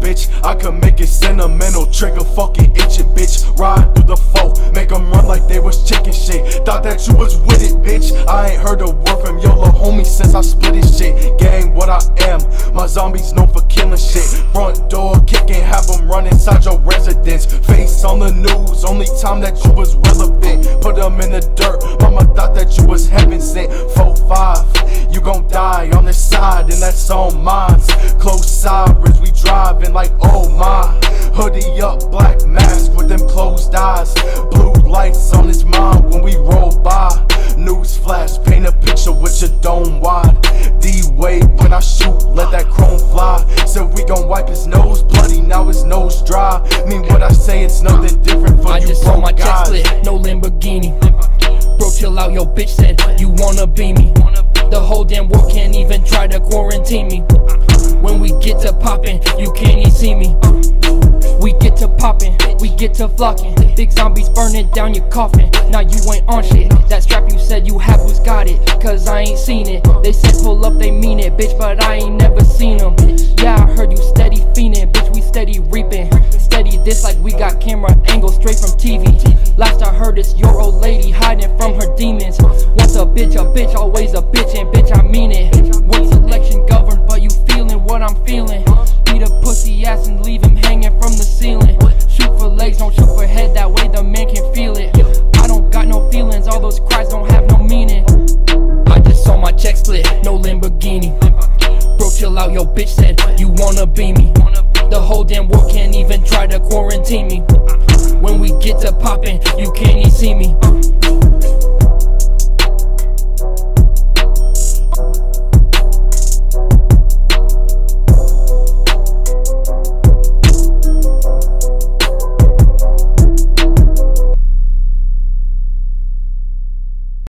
bitch. I could make it sentimental, trigger fucking itching, bitch. Ride through the foe, make them run like they was chicken shit. Thought that you was with it, bitch. I ain't heard a word from your little homie since I split his shit. Gang, what I am, my zombies known for killing shit. Front door kicking, have them run inside your residence. Face on the news, only time that you was relevant. Put them in the dirt, mama thought that you was heaven sent. 4-5, you gon' die on this side, and that's on mine. Close sirens, we driving like oh my. Hoodie up, black mask with them closed eyes. Blue lights on his mind when we roll by. News flash, paint a picture with your dome wide. D-Wade, when I shoot, let that chrome fly. Said we gon' wipe his nose bloody, now his nose dry. Mean what I say, it's nothing different for you broke guys. I just saw my chest split, no Lamborghini. Bro, chill out, yo bitch said you wanna be me. The whole damn world can't even try to quarantine me. When we get to poppin', you can't even see me. We get to poppin', we get to flockin'. Big zombies burning down your coffin. Now you ain't on shit. That strap you said you have, who's got it? Cause I ain't seen it. They said pull up, they mean it, bitch, but I ain't never seen them. Yeah, I heard you steady fiendin', bitch, we steady reapin'. Steady this like we got camera angles straight from TV. Last I heard it's your old lady hiding from her demons. Once a bitch, always a bitch, and bitch, I mean it. Once election governed, but you feelin' what I'm feelin'. Beat a pussy ass and leave him hanging from the ceiling. Shoot for legs, don't shoot for head, that way the man can feel it. I don't got no feelings, all those cries don't have no meaning. I just saw my check split, no Lamborghini. Bro, chill out, yo bitch said you wanna be me. The whole damn world can't even try to quarantine me. When we get to poppin', you can't even see me.